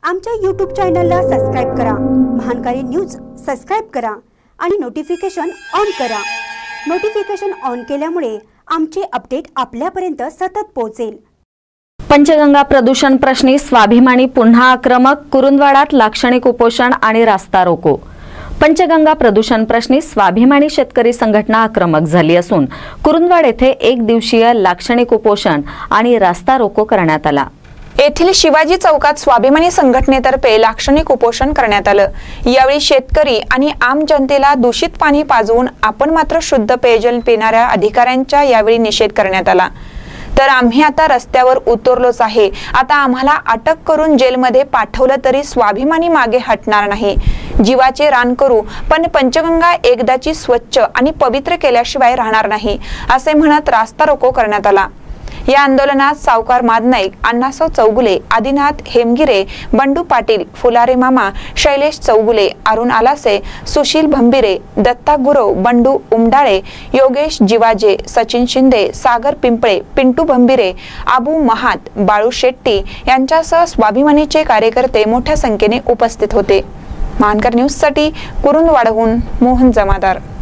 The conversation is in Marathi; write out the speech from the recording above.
आमच्या YouTube चॅनलला सबस्क्राइब करा, महानकारी न्यूज सबस्क्राइब करा आणि नोटिफिकेशन ऑन करा। नोटिफिकेशन ऑन केल्यामुळे आमचे अपडेट आपल्यापर्यंत सतत पोहोचेल। पंचगंगा प्रदूषण प्रश्नी स्वाभिमानी पुन्हा आक्रमक, कुरुंदवाडात लाक्षणिक उपोषण आणि रास्ता रोको। पंचगंगा प्रदूषण प्रश्नी स्वाभिमानी शेतकरी संघटना आक्रमक झाली असून कुरुंदवाड येथे एक दिवसीय लाक्षणिक उपोषण आणि रास्ता रोको करण्यात आला। येथील शिवाजी चौकात स्वाभिमानी संघटनेतर्फे लाक्षणिक उपोषण करण्यात आलं। यावेळी शेतकरी आणि आम जनतेला दूषित पाणी पाजवून आपण मात्र शुद्ध पेयजल पिणाऱ्या अधिकाऱ्यांचा यावेळी निषेध करण्यात आला। तर आम्ही आता रस्त्यावर उतरलोच आहे, आता आम्हाला अटक करून जेलमध्ये पाठवलं तरी स्वाभिमानी मागे हटणार नाही। जीवाचे रान करू, पण पंचगंगा एकदाची स्वच्छ आणि पवित्र केल्याशिवाय राहणार नाही, असे म्हणत रास्ता रोको करण्यात आला। या आंदोलनात सावकार मादनाईक, अण्णासाव चौगुले, आदिनाथ हेमगिरे, बंडू पाटील, फुलारे मामा, शैलेश चौगुले, अरुण आलासे, सुशील भंबिरे, दत्ता गुरव, बंडू उमडाळे, योगेश जिवाजे, सचिन शिंदे, सागर पिंपळे, पिंटू भंबिरे, आबू महात, बाळू शेट्टी यांच्यासह स्वाभिमानीचे कार्यकर्ते मोठ्या संख्येने उपस्थित होते। महानकर न्यूज साठी कुरुंदवाडहून मोहन जमादार।